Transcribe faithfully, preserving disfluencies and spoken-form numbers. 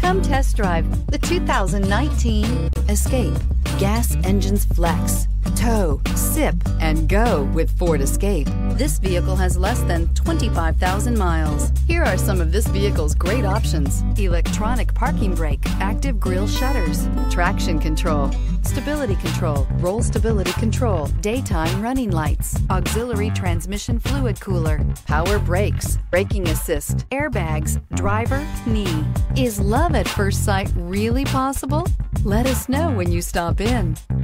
Come test drive the two thousand nineteen Escape. Gas engines flex, tow, sip, and go with Ford Escape. This vehicle has less than twenty-five thousand miles. Here are some of this vehicle's great options: electronic parking brake, active grille shutters, traction control, stability control, roll stability control, daytime running lights, auxiliary transmission fluid cooler, power brakes, braking assist, airbags, driver, knee. Is love at first sight really possible? Let us know when you stop in.